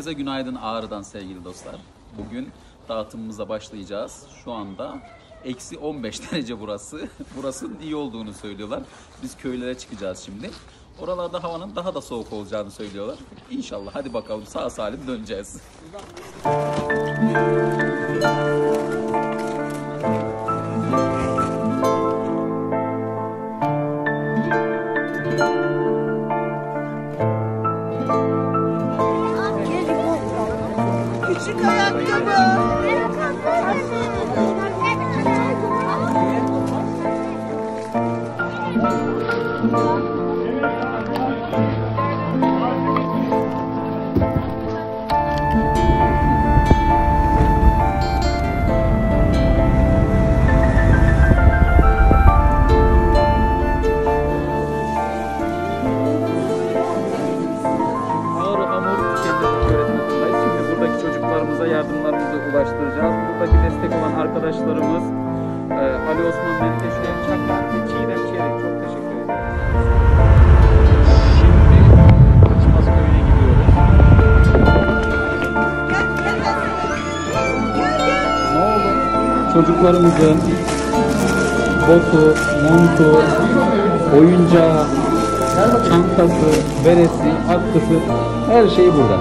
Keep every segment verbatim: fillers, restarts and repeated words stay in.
Herkese günaydın Ağrı'dan sevgili dostlar. Bugün dağıtımımıza başlayacağız. Şu anda eksi on beş derece burası. Burasının iyi olduğunu söylüyorlar. Biz köylere çıkacağız şimdi. Oralarda havanın daha da soğuk olacağını söylüyorlar. İnşallah hadi bakalım sağ salim döneceğiz. Küçük ayakkabı. Çocuklarımıza yardımlarımızı ulaştıracağız. Buradaki destek olan arkadaşlarımız e, Ali Osman Menteşe, Çakar ve Çiğdem Çelik. Çok teşekkür ederim. Şimdi Kaçmaz köyüne gidiyoruz. Ne oldu? Çocuklarımızın botu, montu, oyuncağı, çantası, beresi, atkısı, her şey burada.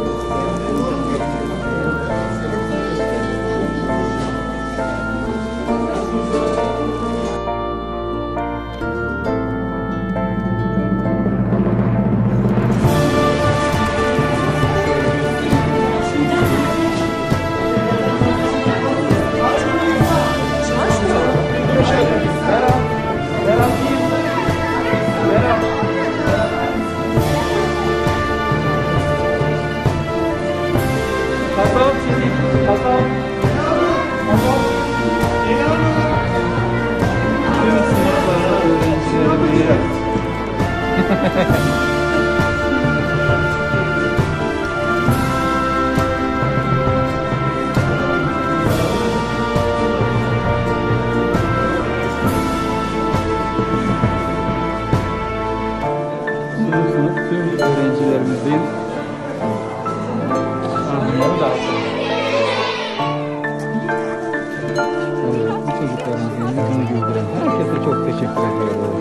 Tüm öğrencilerimizin anıları dağıtıyoruz. Evet, bu çocuklarımızın yüzünü güldüren herkese çok teşekkür ediyoruz.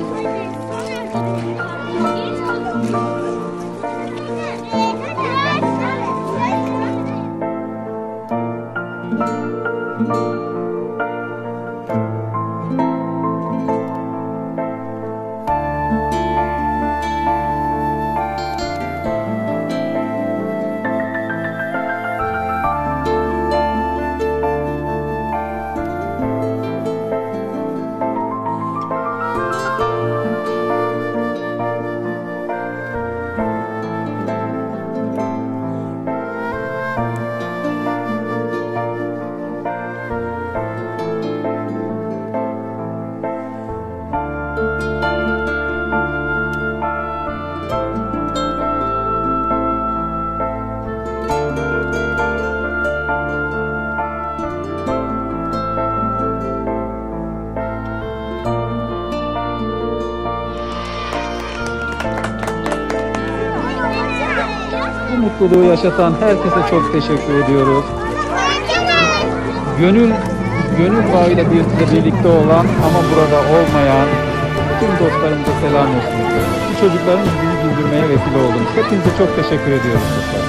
Bu mutluluğu yaşatan herkese çok teşekkür ediyoruz. Gönül, gönül bağıyla birlikte olan ama burada olmayan tüm dostlarımıza selam olsun. Bu çocukların yüzünü güldürmeye vesile oldunuz. Hepinize çok teşekkür ediyoruz dostlar.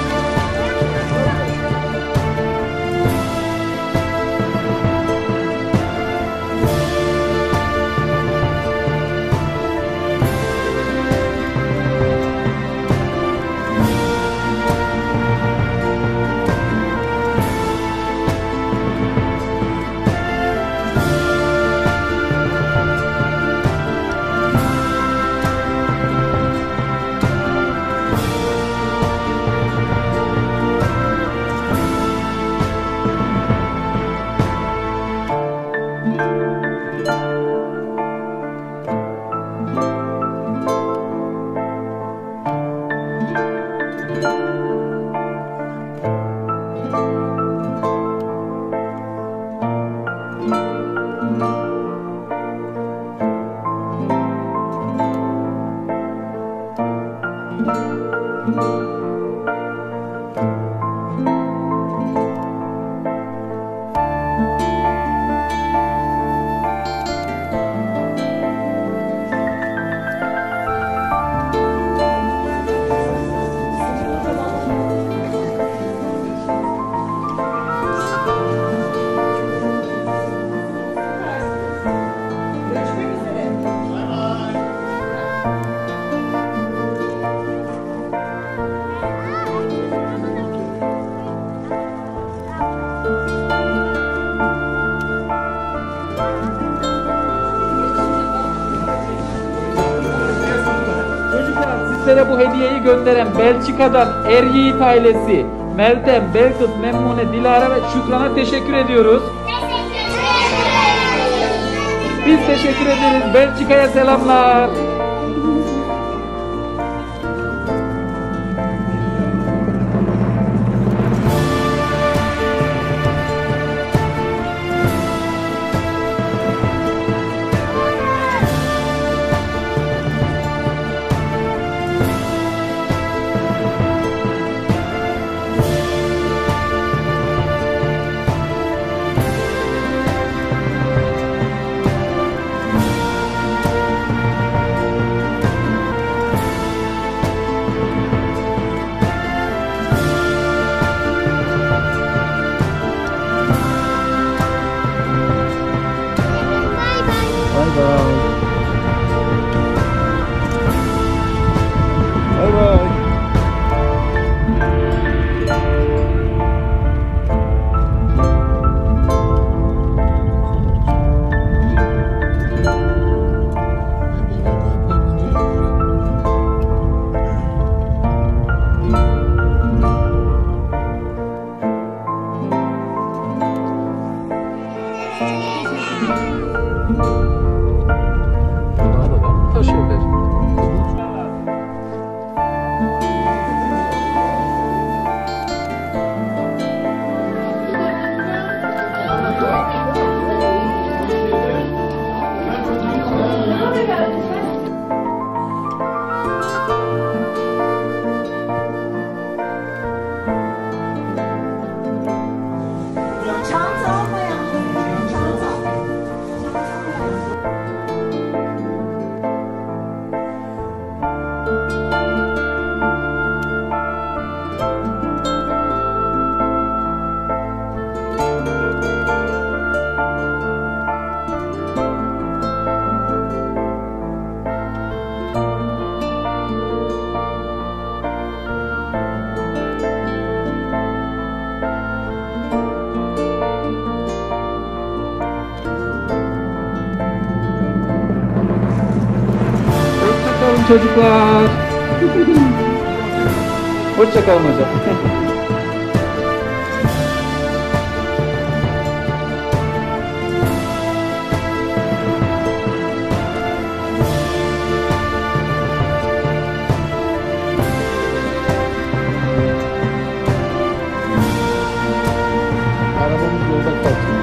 Çocuklar, sizlere bu hediyeyi gönderen Belçika'dan Eryiğit ailesi Meltem, Belkıs, Memnune, Dilara ve Şükran'a teşekkür ediyoruz. Biz teşekkür ederiz. Belçika'ya selamlar. Bay bay. Çocuklar. Hoşça kalın hocam. Arabamız yolda kalsın.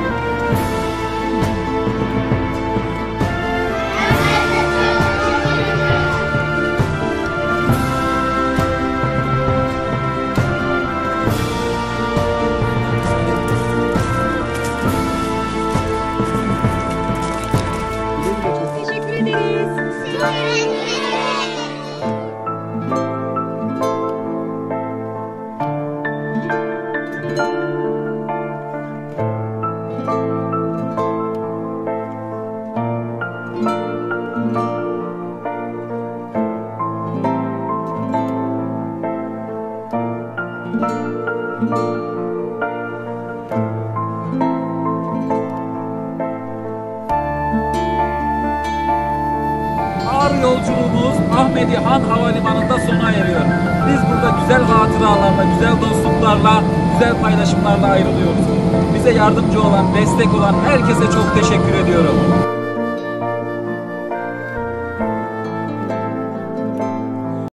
Ağrı yolculuğumuz Ahmedi Han Havalimanı'nda sona eriyor. Biz burada güzel hatıralarla, güzel dostluklarla, güzel paylaşımlarla ayrılıyoruz. Bize yardımcı olan, destek olan herkese çok teşekkür ediyorum.